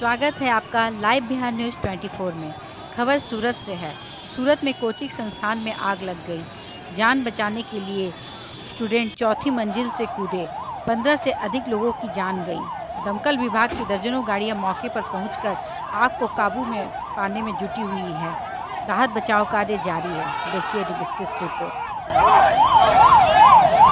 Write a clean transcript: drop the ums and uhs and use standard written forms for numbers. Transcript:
स्वागत है आपका लाइव बिहार न्यूज़ 24 में। खबर सूरत से है। सूरत में कोचिंग संस्थान में आग लग गई। जान बचाने के लिए स्टूडेंट चौथी मंजिल से कूदे। 15 से अधिक लोगों की जान गई। दमकल विभाग की दर्जनों गाड़ियां मौके पर पहुंचकर आग को काबू में पाने में जुटी हुई है। राहत बचाव कार्य जारी है। देखिए विस्तृत रिपोर्ट।